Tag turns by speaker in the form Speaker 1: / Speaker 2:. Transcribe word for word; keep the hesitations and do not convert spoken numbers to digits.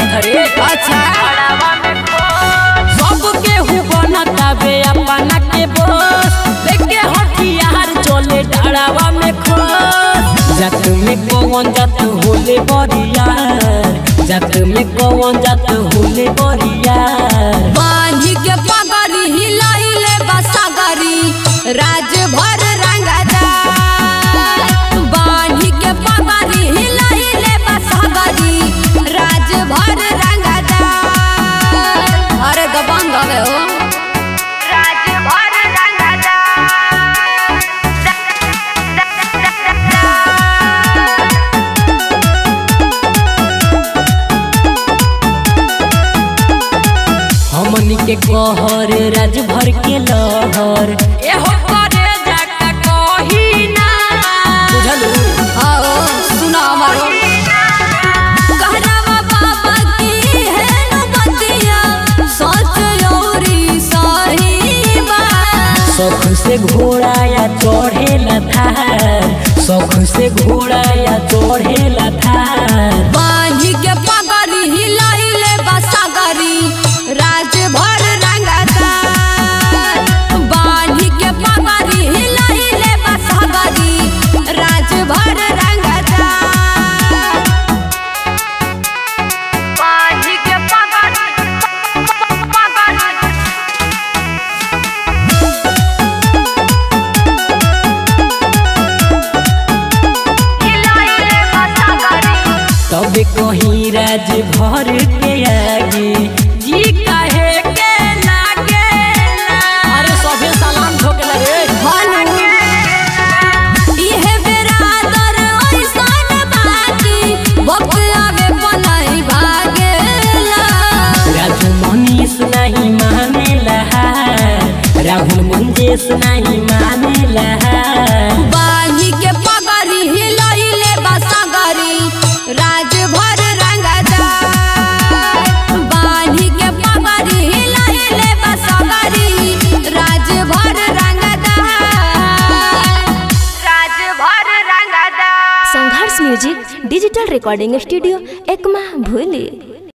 Speaker 1: धरे। अच्छा सबके हु बनतावे अपना के बस, लेके हथियार चले डरावा में खोस। जात में कौन जात होले बरियार, जात में कौन जात होले बरियार।
Speaker 2: बांधी के पगड़ी हिलाइले बसागरी राज भर रंगदार। बांधी के पगड़ी हिलाइले बसागरी राज भर रंगदार। अरे दबंग हवे हो राज भर रंगदार।
Speaker 1: हमनी के कहर राज भर के लहर, एहो करे जाका कही ना बुझलू।
Speaker 2: आओ सुना हमारो कहनावा बाबा की है न बतिया, सोच औरी सही बात।
Speaker 1: शौक से घोड़ा या चढ़ेला थार, शौक से घोड़ा या चढ़ेला थार।
Speaker 2: बांधी के पगड़ी हिलाइले बसागरी राज भर रंगदार। बांधी के पगड़ी हिलाइले बसागरी राज भर रंगदार। बांधी के पगड़ी पगड़ी हिलाइले बसागरी।
Speaker 1: तब कहीं राज भर के आगे जी काहे के लागे। अरे सभे सलाम ठोकेला रे।
Speaker 2: इहे बेरादर ऐसन बाकी वक्त आवे पनाही भागेला।
Speaker 1: राजू मनीष नहीं मानेला, राहुल मंजेश नहीं मानेला।
Speaker 2: बांधी के पगड़ी हिलाइले बसागरी राज भर रंगदार। बांधी के पगड़ी हिलाइले बसागरी राज भर रंगदार। राज भर रंगदार।
Speaker 3: Sangharsh music digital recording studio Ekma भूली।